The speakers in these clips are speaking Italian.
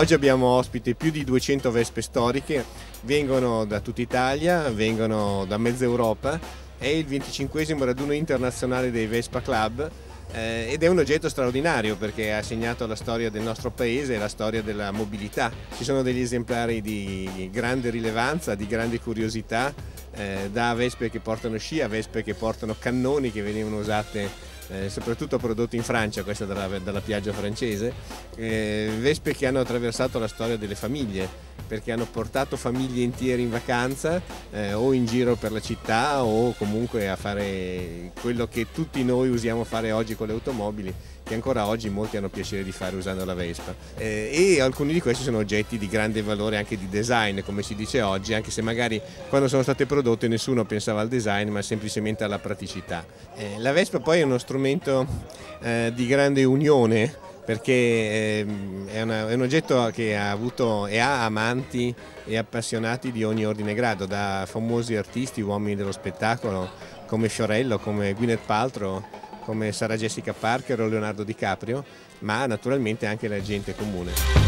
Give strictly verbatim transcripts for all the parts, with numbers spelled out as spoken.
Oggi abbiamo ospite più di duecento Vespe storiche, vengono da tutta Italia, vengono da mezza Europa, è il venticinquesimo raduno internazionale dei Vespa Club eh, ed è un oggetto straordinario perché ha segnato la storia del nostro paese e la storia della mobilità. Ci sono degli esemplari di grande rilevanza, di grande curiosità, eh, da Vespe che portano sci a Vespe che portano cannoni che venivano usate Eh, soprattutto prodotti in Francia, questa dalla, dalla piaggia francese, eh, Vespe che hanno attraversato la storia delle famiglie, perché hanno portato famiglie intere in vacanza eh, o in giro per la città o comunque a fare quello che tutti noi usiamo fare oggi con le automobili, che ancora oggi molti hanno piacere di fare usando la Vespa, eh, e alcuni di questi sono oggetti di grande valore anche di design, come si dice oggi, anche se magari quando sono state prodotte nessuno pensava al design ma semplicemente alla praticità. Eh, la Vespa poi è uno strumento eh, di grande unione, perché eh, è, una, è un oggetto che ha avuto e ha amanti e appassionati di ogni ordine e grado, da famosi artisti, uomini dello spettacolo come Fiorello, come Gwyneth Paltrow, come Sarah Jessica Parker o Leonardo DiCaprio, ma naturalmente anche la gente comune.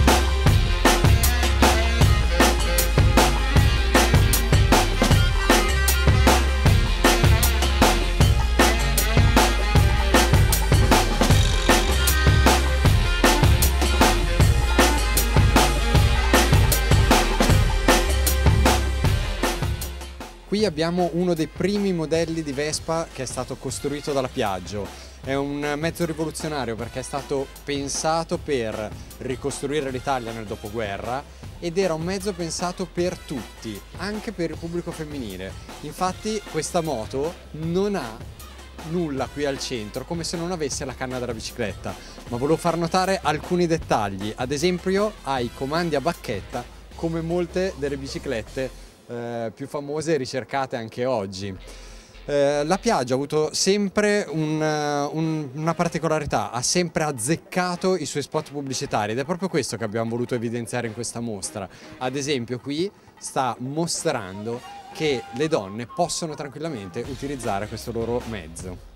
Qui abbiamo uno dei primi modelli di Vespa che è stato costruito dalla Piaggio. È un mezzo rivoluzionario perché è stato pensato per ricostruire l'Italia nel dopoguerra ed era un mezzo pensato per tutti, anche per il pubblico femminile. Infatti questa moto non ha nulla qui al centro, come se non avesse la canna della bicicletta, ma volevo far notare alcuni dettagli. Ad esempio ha i comandi a bacchetta come molte delle biciclette Eh, più famose e ricercate anche oggi. Eh, la Piaggio ha avuto sempre un, un, una particolarità, ha sempre azzeccato i suoi spot pubblicitari ed è proprio questo che abbiamo voluto evidenziare in questa mostra. Ad esempio qui sta mostrando che le donne possono tranquillamente utilizzare questo loro mezzo.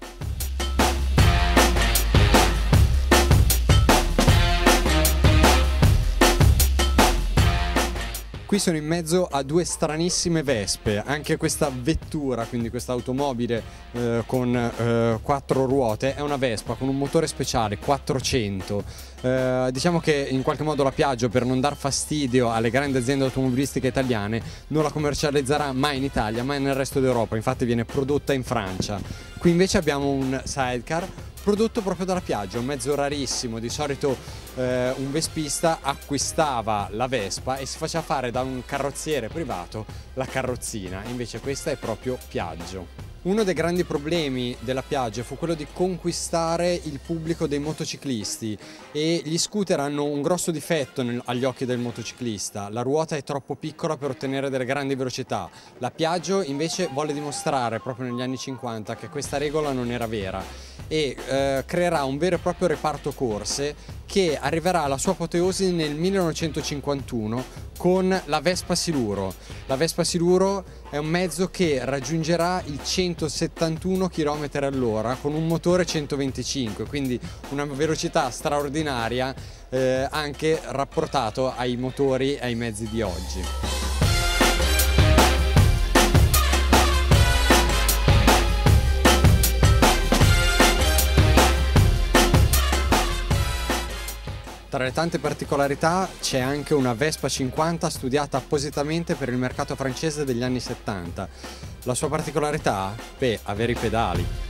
Qui sono in mezzo a due stranissime Vespe, anche questa vettura, quindi questa automobile eh, con eh, quattro ruote, è una Vespa con un motore speciale quattrocento. Eh, diciamo che in qualche modo la Piaggio, per non dar fastidio alle grandi aziende automobilistiche italiane, non la commercializzerà mai in Italia, mai nel resto d'Europa, infatti viene prodotta in Francia. Qui invece abbiamo un sidecar prodotto proprio dalla Piaggio, un mezzo rarissimo. Di solito eh, un vespista acquistava la Vespa e si faceva fare da un carrozziere privato la carrozzina, invece questa è proprio Piaggio. Uno dei grandi problemi della Piaggio fu quello di conquistare il pubblico dei motociclisti e gli scooter hanno un grosso difetto nel, agli occhi del motociclista: la ruota è troppo piccola per ottenere delle grandi velocità. La Piaggio invece volle dimostrare proprio negli anni cinquanta che questa regola non era vera e eh, creerà un vero e proprio reparto corse che arriverà alla sua apoteosi nel millenovecentocinquantuno con la Vespa Siluro. La Vespa Siluro è un mezzo che raggiungerà i centosettantuno chilometri all'ora con un motore centoventicinque, quindi una velocità straordinaria eh, anche rapportato ai motori e ai mezzi di oggi. Tra le tante particolarità c'è anche una Vespa cinquanta studiata appositamente per il mercato francese degli anni settanta. La sua particolarità? Beh, avere i pedali.